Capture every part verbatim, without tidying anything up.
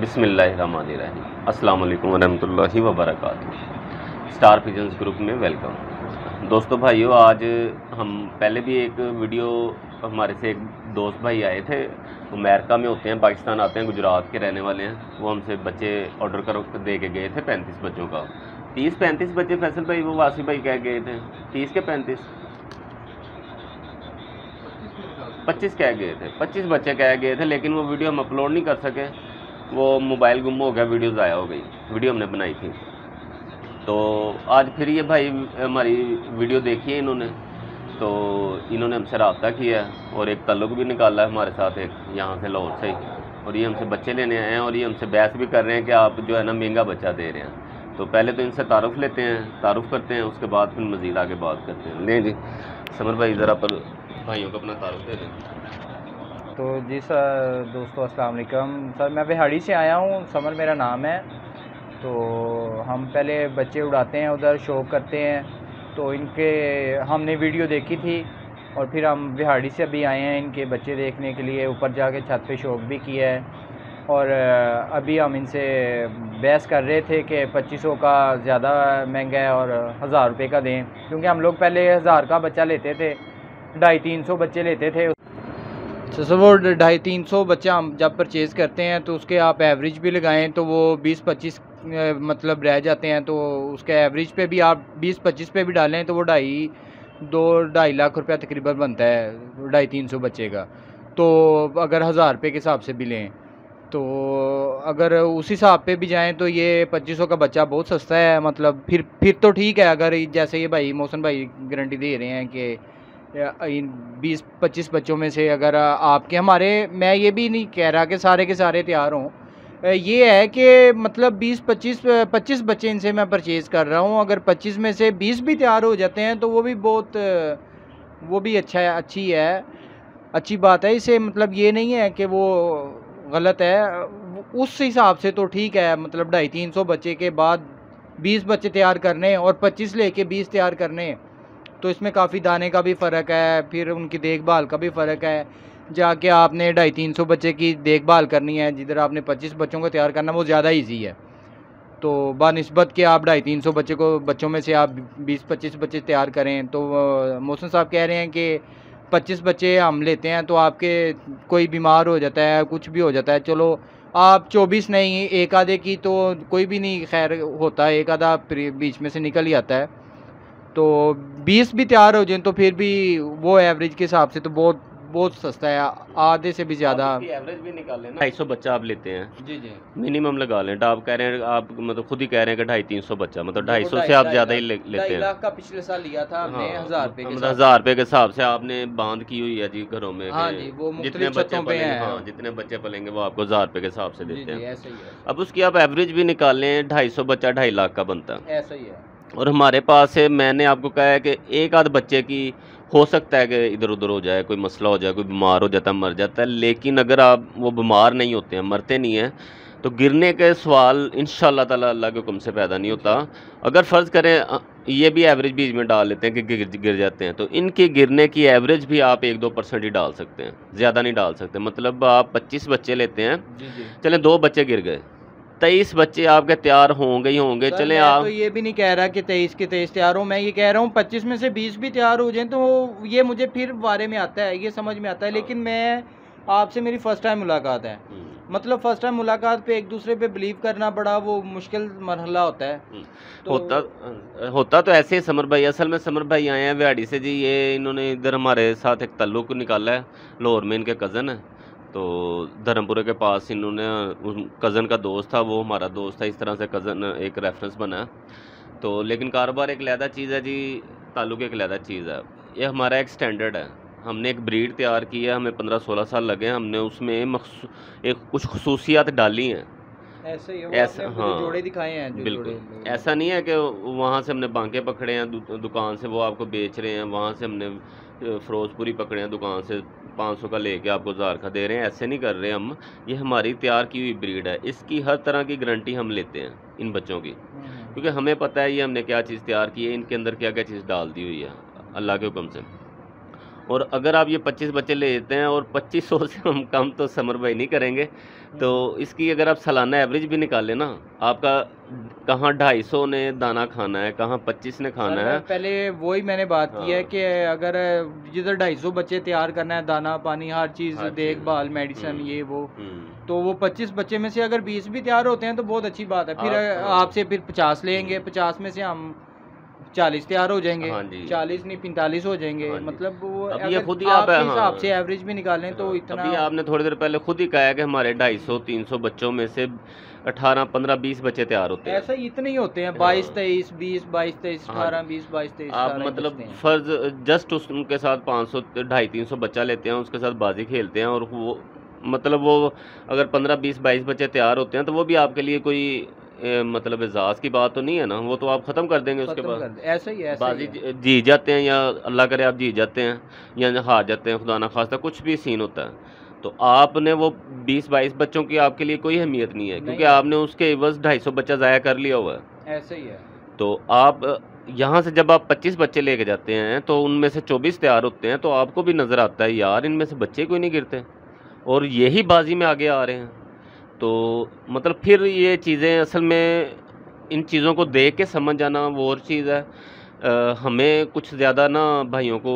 बिस्मिल्लाहिर्रहमानिर्रहीम। अस्सलाम वालेकुम वरहमतुल्लाहि वबरकातुहू। स्टार पिजन्स ग्रुप में वेलकम। दोस्तों भाइयों, आज हम पहले भी एक वीडियो, हमारे से एक दोस्त भाई आए थे, वो अमेरिका में होते हैं, पाकिस्तान आते हैं, गुजरात के रहने वाले हैं। वो हमसे बच्चे ऑर्डर कर दे के गए थे, पैंतीस बच्चों का। तीस पैंतीस बच्चे फैसल भाई, वो वासी भाई कह गए थे तीस के पैंतीस पच्चीस कह गए थे, पच्चीस बच्चे कह गए थे, लेकिन वो वीडियो हम अपलोड नहीं कर सके। वो मोबाइल गुम हो गया, वीडियो ज़ाया हो गई, वीडियो हमने बनाई थी। तो आज फिर ये भाई हमारी वीडियो देखी है इन्होंने, तो इन्होंने हमसे रब्ता किया और एक तल्लुक भी निकाला है हमारे साथ, एक यहाँ से लाहौर से ही। और ये हमसे बच्चे लेने आए हैं और ये हमसे बहस भी कर रहे हैं कि आप जो है ना महंगा बच्चा दे रहे हैं। तो पहले तो इनसे तारुफ़ लेते हैं, तारुफ़ करते हैं, उसके बाद फिर मज़ीद आगे बात करते हैं। लें जी समर भाई, ज़रा पर भाइयों को अपना तारुफ़ दे दें। तो जी सर, दोस्तों अस्सलाम वालेकुम। सर मैं बिहाड़ी से आया हूँ, समर मेरा नाम है। तो हम पहले बच्चे उड़ाते हैं, उधर शो करते हैं। तो इनके हमने वीडियो देखी थी और फिर हम बिहाड़ी से अभी आए हैं इनके बच्चे देखने के लिए। ऊपर जाके छत पे शौक भी किया है और अभी हम इनसे बहस कर रहे थे कि पच्चीस सौ का ज़्यादा महंगा है और हज़ार रुपये का दें, क्योंकि हम लोग पहले हज़ार का बच्चा लेते थे, ढाई तीन सौ बच्चे लेते थे। तो सर वो ढाई तीन सौ बच्चा हम जब परचेज़ करते हैं तो उसके आप एवरेज भी लगाएं तो वो बीस पच्चीस मतलब रह जाते हैं। तो उसके एवरेज पे भी आप बीस पच्चीस पे भी डालें तो वो ढाई दो ढाई लाख रुपया तकरीबन बनता है ढाई तीन सौ बच्चे का। तो अगर हज़ार रुपये के हिसाब से भी लें तो अगर उस हिसाब पे भी जाएं तो ये पच्चीस सौ का बच्चा बहुत सस्ता है। मतलब फिर फिर तो ठीक है, अगर जैसे ये भाई मौसम भाई गारंटी दे रहे हैं कि इन बीस पच्चीस बच्चों में से अगर आपके हमारे, मैं ये भी नहीं कह रहा कि सारे के सारे तैयार हों, ये है कि मतलब बीस पच्चीस पच्चीस बच्चे इनसे मैं परचेज़ कर रहा हूँ। अगर पच्चीस में से बीस भी तैयार हो जाते हैं तो वो भी बहुत वो भी अच्छा है, अच्छी है, अच्छी बात है। इसे मतलब ये नहीं है कि वो गलत है, उस हिसाब से तो ठीक है। मतलब ढाई तीन सौ बच्चे के बाद बीस बच्चे तैयार करने और पच्चीस लेके बीस तैयार करने, तो इसमें काफ़ी दाने का भी फ़र्क है, फिर उनकी देखभाल का भी फ़र्क है। जाके आपने ढाई तीन सौ बच्चे की देखभाल करनी है, जिधर आपने पच्चीस बच्चों को तैयार करना वो ज़्यादा इजी है। तो बानिस्बत के आप ढाई तीन सौ बच्चे को बच्चों में से आप बीस पच्चीस बच्चे तैयार करें। तो मौसम साहब कह रहे हैं कि पच्चीस बच्चे हम लेते हैं तो आपके कोई बीमार हो जाता है, कुछ भी हो जाता है, चलो आप चौबीस नहीं एक आधे की तो कोई भी नहीं खैर होता है, एक आधा बीच में से निकल ही आता है। तो बीस भी तैयार हो जाए तो फिर भी वो एवरेज के हिसाब से तो बहुत बहुत सस्ता है, आधे से भी ज़्यादा। एवरेज भी निकाल लें, ढाई सौ बच्चा आप लेते हैं जी जी मिनिमम लगा लें। आप कह रहे हैं, आप मतलब खुद ही कह रहे हैं कि ढाई तीन सौ बच्चा, मतलब ढाई सौ से आप ज़्यादा ही ले, लेते हैं। लाख का पिछले साल लिया था हमने, हाँ, हज़ार रुपये के मतलब हज़ार रुपये के हिसाब से आपने बांध की हुई है जी घरों में। हाँ जी, वो जितने बच्चे पलेंगे, हाँ जितने बच्चे पलेंगे वो आपको हज़ार रुपये के हिसाब से देते हैं। ऐसा ही है। अब उसकी आप एवरेज भी निकाल लें, ढाई सौ बच्चा ढाई लाख का बनता है, ऐसा ही है। और हमारे पास है, मैंने आपको कहा है कि एक आध बच्चे की हो सकता है कि इधर उधर हो जाए, कोई मसला हो जाए, कोई बीमार हो जाता है, मर जाता है, लेकिन अगर आप वो बीमार नहीं होते हैं, मरते नहीं हैं, तो गिरने के सवाल इंशाअल्लाह ताला अल्लाह के हुक्म से पैदा नहीं होता। अगर फ़र्ज़ करें ये भी एवरेज बीच में डाल लेते हैं कि गिर गिर जाते हैं, तो इनके गिरने की एवरेज भी आप एक दो परसेंट ही डाल सकते हैं, ज़्यादा नहीं डाल सकते। मतलब आप पच्चीस बच्चे लेते हैं, चलें दो बच्चे गिर गए, तेईस बच्चे आपके तैयार होंगे ही होंगे। चलें आप, तो ये भी नहीं कह रहा कि तेईस के तेईस तैयार हो, मैं ये कह रहा हूँ पच्चीस में से बीस भी तैयार हो जाएं तो ये मुझे फिर बारे में आता है, ये समझ में आता है। लेकिन मैं आपसे मेरी फ़र्स्ट टाइम मुलाकात है, मतलब फ़र्स्ट टाइम मुलाकात पे एक दूसरे पे बिलीव करना बड़ा वो मुश्किल मरहला होता है। तो होता होता तो ऐसे ही समर भाई, असल में समर भाई आए हैं बिहाड़ी से जी। ये इन्होंने इधर हमारे साथ एक तल्लुक निकाला है, लाहौर में इनके कज़न है, तो धर्मपुरे के पास इन्होंने, कज़न का दोस्त था, वो हमारा दोस्त था, इस तरह से कज़न एक रेफरेंस बना। तो लेकिन कारोबार एक अलहदा चीज़ है जी, ताल्लुक एक अलहदा चीज़ है। ये हमारा एक स्टैंडर्ड है, हमने एक ब्रीड तैयार की है, हमें पंद्रह सोलह साल लगे, हमने उसमें एक कुछ खसूसियात डाली हैं। ऐसे ही ऐसा, हाँ जोड़े दिखाए हैं जो बिल्कुल जोड़े। ऐसा नहीं है कि वहाँ से हमने बांके पकड़े हैं दु, दुकान से वो आपको बेच रहे हैं, वहाँ से हमने फ़िरोज़पुरी पकड़े हैं दुकान से पाँच सौ का लेके आपको हज़ार का दे रहे हैं, ऐसे नहीं कर रहे हम। ये हमारी तैयार की हुई ब्रीड है, इसकी हर तरह की गारंटी हम लेते हैं इन बच्चों की, क्योंकि हमें पता है ये हमने क्या चीज़ तैयार की है, इनके अंदर क्या क्या चीज़ डाल दी हुई है अल्लाह के हुक्म से। और अगर आप ये पच्चीस बच्चे लेते हैं और पच्चीस सौ से हम कम तो समर भाई नहीं करेंगे, तो इसकी अगर आप सालाना एवरेज भी निकालें ना, आपका कहाँ ढाई सौ ने दाना खाना है, कहाँ पच्चीस ने खाना सर है। पहले वही मैंने बात की है हाँ। कि अगर जिधर ढाई सौ बच्चे तैयार करना है, दाना पानी हर चीज़ हर चीज़। देखभाल मेडिसिन हम्म, ये वो, हम्म। तो वो पच्चीस बच्चे में से अगर बीस भी तैयार होते हैं तो बहुत अच्छी बात है। फिर आप हाँ। आपसे फिर पचास लेंगे, पचास में से हम चालीस तैयार हो जाएंगे, हाँ जी। चालीस नहीं पैंतालीस हो जाएंगे। हाँ जी। मतलब वो अब ये अगर खुद ही आप आपके हिसाब हाँ से एवरेज भी निकालें तो हाँ, इतना अभी आपने थोड़ी देर पहले खुद ही कहा है कि हमारे ढाई सौ तीन सौ बच्चों में से अठारह पंद्रह बीस बच्चे तैयार होते हैं। ऐसा ही इतने ही होते हैं, बाईस हाँ। तेईस बीस बाईस तेईस हाँ अठारह जी। बीस बाईस तेईस आप अठारह ही मतलब बचते हैं। फर्ज जस्ट उस उनके साथ पाँच सौ ढाई तीन सौ बच्चा लेते हैं, उसके साथ बाजी खेलते हैं, और वो मतलब वो अगर पंद्रह बीस बाईस बच्चे तैयार होते हैं तो वो भी आपके लिए कोई ए, मतलब एजाज की बात तो नहीं है ना, वो तो आप ख़त्म कर देंगे उसके खत्म बाद। कर दे, ऐसा ही ऐसा ही बाजी है। जी- जीत जाते हैं, या अल्लाह करे आप जीत जाते हैं, या हार जाते हैं, खुदा ना खास्ता कुछ भी सीन होता है, तो आपने वो बीस बाईस बच्चों की आपके लिए कोई अहमियत नहीं है, क्योंकि नहीं है, आपने उसके एवज ढाई सौ बच्चा ज़ाया कर लिया हुआ है। ऐसा ही है। तो आप यहाँ से जब आप पच्चीस बच्चे लेके जाते हैं तो उनमें से चौबीस तैयार होते हैं, तो आपको भी नज़र आता है यार इनमें से बच्चे कोई नहीं गिरते, और यही बाजी में आगे आ रहे हैं। तो मतलब फिर ये चीज़ें असल में, इन चीज़ों को देख के समझ जाना वो और चीज़ है। अ, हमें कुछ ज़्यादा ना भाइयों को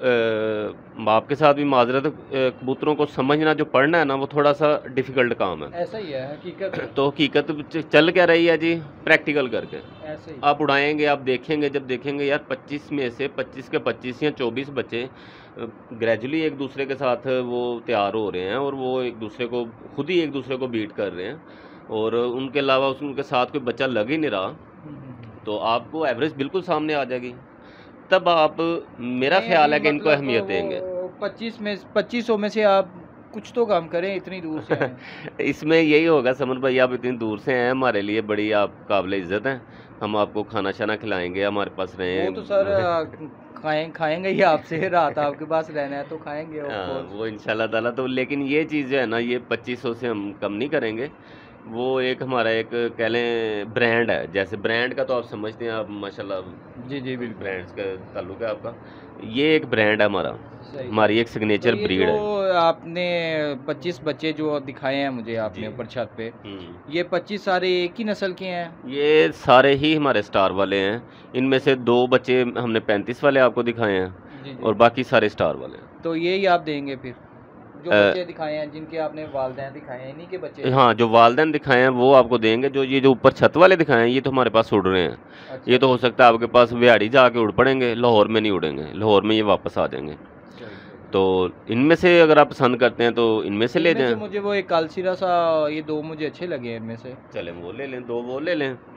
अ, आपके साथ भी माजरत, कबूतरों को समझना जो पढ़ना है ना, वो थोड़ा सा डिफ़िकल्ट काम है। ऐसा ही है, हकीकत है। तो हकीकत च- चल क्या रही है जी, प्रैक्टिकल करके ऐसे ही आप उड़ाएंगे, आप देखेंगे, जब देखेंगे यार पच्चीस में से पच्चीस के पच्चीस या चौबीस बच्चे ग्रेजुअली एक दूसरे के साथ वो तैयार हो रहे हैं, और वो एक दूसरे को खुद ही एक दूसरे को बीट कर रहे हैं, और उनके अलावा उस- उनके साथ कोई बच्चा लग ही नहीं रहा, हम्म, हम्म, हम्म। तो आपको एवरेज बिल्कुल सामने आ जाएगी। तब आप, मेरा नहीं ख्याल अभी है कि इनको मतलब अहमियत देंगे। वो पच्चीस में पच्चीस सौ में से आप कुछ तो काम करें, इतनी दूर से आए। इसमें यही होगा समर भाई, आप इतनी दूर से हैं, हमारे लिए बड़ी आप काबिल इज़्ज़त हैं, हम आपको खाना शाना खिलाएंगे, हमारे पास वो तो सर रहें। आ, खाएं खाएंगे ही आपसे, रात आपके पास रहना है तो खाएंगे ऑफ हाँ, कोर्स। वो इंशाल्लाह ताला। तो लेकिन ये चीज़ जो है ना, ये पच्चीस सौ से हम कम नहीं करेंगे। वो एक हमारा एक कह लें ब्रांड है, जैसे ब्रांड का तो आप समझते हैं, आप माशाल्लाह जी जी बिल्कुल ब्रांड्स का ताल्लुक है आपका, ये एक ब्रांड है हमारा, सही। हमारी एक तो सिग्नेचर ये ब्रीड जो है। आपने पच्चीस बच्चे जो दिखाए हैं मुझे आपने जी। ऊपर छत पे, हम्म। ये पच्चीस सारे एक ही नस्ल के हैं? ये सारे ही हमारे स्टार वाले हैं, इनमें से दो बच्चे हमने पैंतीस वाले आपको दिखाए हैं, जी जी। और बाकी सारे स्टार वाले हैं। तो यही आप देंगे फिर, जो अ, बच्चे दिखाए हैं, जिनके आपने वालदैन दिखाए हैं, इन्हीं के बच्चे? हाँ, जो वालदैन दिखाए हैं वो आपको देंगे, जो ये जो ऊपर छत वाले दिखाए हैं ये तो हमारे पास उड़ रहे हैं। अच्छा ये तो हो सकता है आपके पास विहाड़ी जाके उड़ पड़ेंगे, लाहौर में नहीं उड़ेंगे, लाहौर में ये वापस आ जाएंगे। सही सही। तो इनमें से अगर आप पसंद करते हैं तो इनमें से ले इनमें से जाएं। मुझे वो एक कालसीरा सा, ये दो मुझे अच्छे लगे हैं इनमें से। चलें वो ले लें, दो वो ले लें।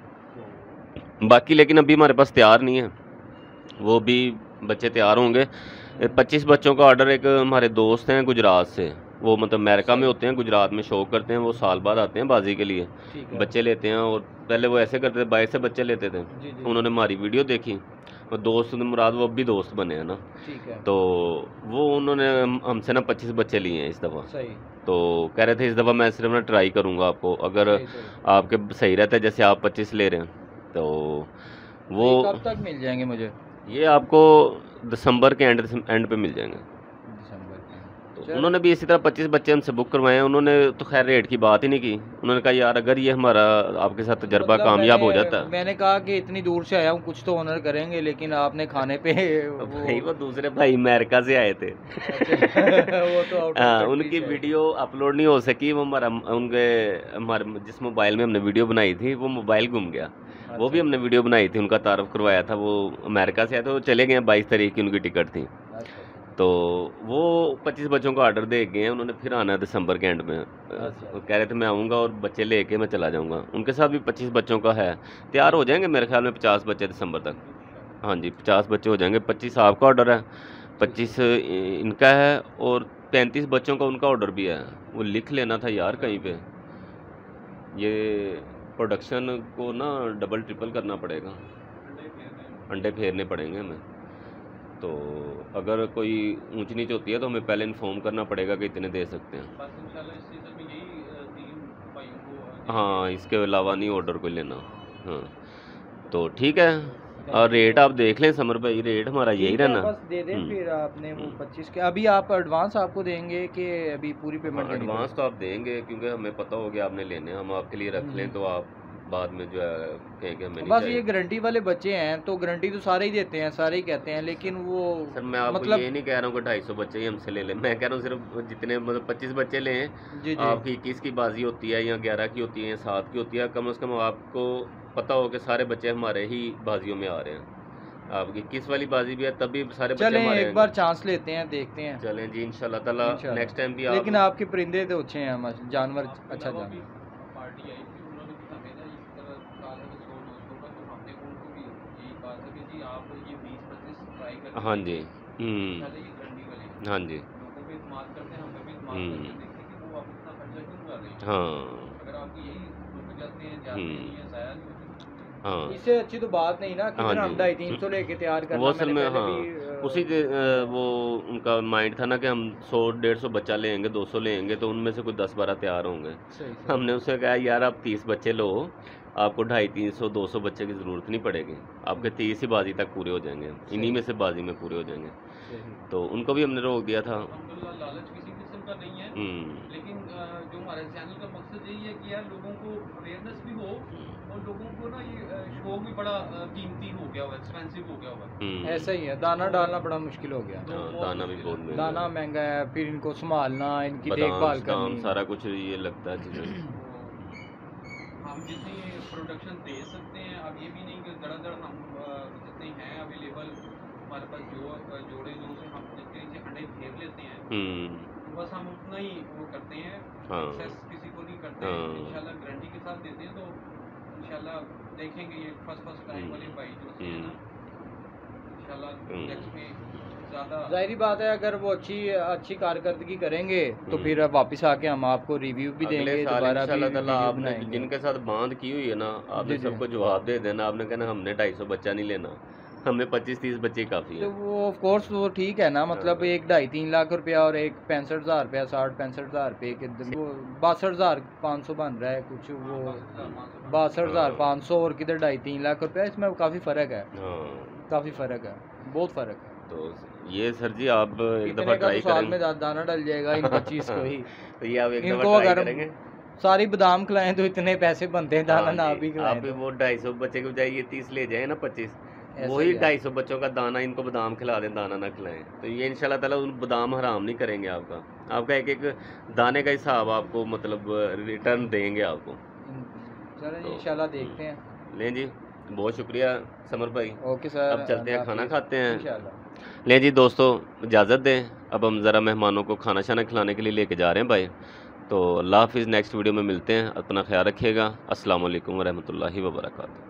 बाकी लेकिन अभी हमारे पास तैयार नहीं है, वो भी बच्चे तैयार होंगे। पच्चीस बच्चों का ऑर्डर एक हमारे दोस्त हैं गुजरात से, वो मतलब अमेरिका में होते हैं, गुजरात में शो करते हैं, वो साल बाद आते हैं बाजी के लिए, ठीक है। बच्चे लेते हैं। और पहले वो ऐसे करते थे, बाइक से बच्चे लेते थे, जी जी उन्होंने हमारी वीडियो देखी, और दोस्त मुराद वो अब भी दोस्त बने हैं ना, ठीक है। तो वो उन्होंने हम- हमसे ना पच्चीस बच्चे लिए हैं इस दफ़ा। सही तो कह रहे थे इस दफ़ा मैं सिर्फ ना ट्राई करूँगा आपको, अगर सही सही। आपके सही रहता है, जैसे आप पच्चीस ले रहे हैं, तो तो वो ये कब तक मिल जाएंगे मुझे? ये आपको दिसंबर के एंड एंड पे मिल जाएंगे। दिसंबर के। तो चल उन्होंने भी इसी तरह पच्चीस बच्चे हमसे बुक करवाए हैं, उन्होंने तो खैर रेट की बात ही नहीं की, उन्होंने कहा यार अगर ये हमारा आपके साथ तजर्बा मतलब कामयाब हो मैंने जाता है। मैंने कहा कि इतनी दूर से आया हूँ, कुछ तो ऑनर करेंगे, लेकिन आपने खाने पे तो वो भाई वो दूसरे भाई अमेरिका से आए थे। अच्छा, वो तो आउट ऑफ हाँ, कंट्री उनकी से आए। वीडियो अपलोड नहीं हो सकी, वो हमारा उनके हमारे जिस मोबाइल में हमने वीडियो बनाई थी वो मोबाइल गुम गया, वो भी अच्छा हमने वीडियो बनाई थी, उनका तारफ़ करवाया था, वो अमेरिका से आए थे, वो चले गए, बाईस तारीख की उनकी टिकट थी। अच्छा तो वो पच्चीस बच्चों का ऑर्डर दे गए हैं, उन्होंने फिर आना है दिसंबर के एंड में। अच्छा। वो कह रहे थे मैं आऊँगा और बच्चे लेके मैं चला जाऊँगा, उनके साथ भी पच्चीस बच्चों का है, तैयार हो जाएंगे मेरे ख्याल में पचास बच्चे दिसंबर तक। हाँ जी, पचास बच्चे हो जाएंगे, पच्चीस आपका ऑर्डर है, पच्चीस इनका है, और पैंतीस बच्चों का उनका ऑर्डर भी है, वो लिख लेना था यार कहीं पे, ये प्रोडक्शन को ना डबल ट्रिपल करना पड़ेगा, अंडे फेरने पड़ेंगे हमें। तो अगर कोई ऊंच नीच होती है तो हमें पहले इन्फॉर्म करना पड़ेगा कि इतने दे सकते हैं। बस इंशाल्लाह इस सीज़न में यही अ, तीन भाइयों को अ, हाँ, इसके अलावा नहीं ऑर्डर कोई लेना। हाँ, तो ठीक है, और रेट आप देख लें समर भाई, रेट हमारा यही ठीक है, रहना। बस दे दें हम्म। फिर आपने वो हम्म। पच्चीस के। अभी आप एडवांस आपको देंगे कि अभी पूरी पेमेंट देनी एडवांस तो आप देंगे क्योंकि हमें पता हो गया आपने लेने, हम आपके लिए रख लें हम्म। तो आप बाद में जो है कहें कि हमें पड़ेगी? नहीं बस चाहिए। ये गारंटी वाले बच्चे हैं तो गारंटी तो सारे ही देते हैं, सारे ही कहते हैं, लेकिन वो सर मैं आपको मतलब ये नहीं कह रहा हूँ कि ढाई सौ बच्चे ही हमसे ले लें, मैं कह रहा हूँ सिर्फ जितने मतलब पच्चीस बच्चे लें, जी जी आपकी इक्कीस की बाजी होती है या ग्यारह की होती है या सात की होती है, कम से कम आपको पता हो कि सारे बच्चे हमारे ही बाजियों में आ रहे हैं। आपकी इक्कीस वाली बाजी भी है तब भी सारे बच्चे चलें हमारे एक आएंगे। बार चांस लेते हैं, देखते हैं चलें जी इंशाल्लाह ताला इंशाल्लाह। नेक्स्ट टाइम भी आप। लेकिन आपके परिंदे तो अच्छे हैं, मस्त जानवर आपके अच्छा अलावा भी जानवर। पार्टी आई थी, उन्होंने भी हमें ना इस तरह कहा था कि सौ दो सौ का, तो हमने उनको भी यही कहा था कि जी आप ये बीस पच्चीस ट्राई करके हाँ जी। देखिए। हम्म। पहले ये गारंटी वाले हाँ जी। लोगों पे इस्तेमाल करते हैं, हमें भी इस्तेमाल हम्म। करके देखिए कि वो आप इतना खर्चा क्यों कर रहे हैं। हाँ। अगर आपकी यही रुक जाते हैं, जाते हम्म। नहीं है, ज़ाया नहीं होती। हाँ। इससे अच्छी तो बात नहीं ना, हाँ किधर हम जी। ढाई तीन सौ लेके तैयार वो करना। असल मैंने में पहले हाँ भी अ, उसी के अ, वो उनका माइंड था ना कि हम सौ डेढ़ सौ बच्चा लेंगे, दो सौ लेंगे तो उनमें से कुछ दस बारह तैयार होंगे। सही सही। हमने उससे कहा यार आप तीस बच्चे लो, आपको ढाई तीन सौ दो सौ बच्चे की ज़रूरत नहीं पड़ेगी, आपके तीस ही बाजी तक पूरे हो जाएंगे, इन्हीं में से बाजी में पूरे हो जाएंगे। सही। तो उनको भी हमने रोक दिया था। अल्हम्दुलिल्लाह लालच किसी किस्म का नहीं है, हम्म। लेकिन अ, जो हमारे चैनल का मकसद यही है कि यार लोगों को अवेयरनेस भी हो और लोगों को ना ये अ, शौक भी बड़ा अ, कीमती हो गया हुआ है, एक्सपेंसिव हो गया हुआ है। हम्म। ऐसा ही है, दाना डालना बड़ा मुश्किल हो गया। हाँ, दाना भी बहुत महंगा दाना है। महंगा है, फिर इनको संभालना, इनकी बादाम देखभाल सदाम करनी। सारा कुछ ये लगता है चीज़ें। तो हम जितनी प्रोडक्शन दे सकते हैं, अब ये भी नहीं कि धड़ाधड़ हम अ, जितने हैं अवेलेबल हमारे पास जो अ, जोड़े जो से हम जितने नीचे अंडे फेंक लेते हैं, हम्म। तो बस हम उतना ही वो करते हैं, हाँ। एक्सेस किसी को नहीं करते हैं। हाँ। इंशाल्लाह गारंटी के साथ देते हैं, तो इंशाल्लाह देखेंगे ये फर्स्ट फर्स्ट टाइम वाले भाई जो से है ना, इंशाल्लाह हम्म। नेक्स्ट में ज़्यादा जाहिर बात है, अगर वो अच्छी अच्छी कारकर्दगी करेंगे तो हम्म। फिर अब वापस आके हम आपको रिव्यू भी अगले देंगे, साल दोबारा भी इंशाल्लाह ताला वीडियो आपने बनाएंगे। जिनके साथ बांध की हुई है ना, आपने जी, जी। सबको जवाब दे देना, आपने कहना हमने ढाई सौ बच्चा नहीं लेना, हमें पच्चीस तीस बच्चे काफ़ी तो हैं। वो ऑफ कोर्स वो ठीक है ना, मतलब हाँ। एक ढाई तीन लाख रुपया और एक पैंसठ हज़ार रुपया, साठ पैंसठ हज़ार रुपये के वो बासठ हज़ार पाँच सौ बन रहा है कुछ, वो बासठ हज़ार हाँ। पाँच सौ और किधर ढाई तीन लाख रुपया, इसमें काफ़ी फ़र्क है, हाँ। काफ़ी फ़र्क है, बहुत फ़र्क है। तो ये सर जी आप एक इतने दफ़ा का तो ट्राई साल करेंगे। में दा- दाना डल जाएगा इन पच्चीस को ही। तो ये आप एक दफ़ा इनको ट्राई अगर करेंगे। सारी बादाम खिलाएं तो इतने पैसे बनते हैं, दाना हाँ ना जी, भी आप खिलाएं भी तो। वो ढाई सौ बच्चे के बजाय ये तीस ले जाए ना पच्चीस, ऐसा वही ही है। ढाई सौ बच्चों का दाना इनको बादाम खिला दें, दाना ना खिलाएं, तो ये इंशाल्लाह ताला उन बादाम हराम नहीं करेंगे आपका, आपका एक एक दाने का हिसाब आपको मतलब रिटर्न देंगे आपको। चलो जी, तो इंशाल्लाह देखते हैं। लें जी, बहुत शुक्रिया समर भाई। ओके सर, अब चलते हैं, अल्लाह खाना हाफिज़। खाते हैं। इंशाल्लाह। लें जी दोस्तों, इजाज़त दें, अब हम ज़रा मेहमानों को खाना शाना खिलाने के लिए लेके जा रहे हैं भाई। तो अल्लाह हाफिज़, नेक्स्ट वीडियो में मिलते हैं, अपना ख्याल रखिएगा। अस्सलाम वालेकुम वरहमतुल्लाहि वबरकातुहू।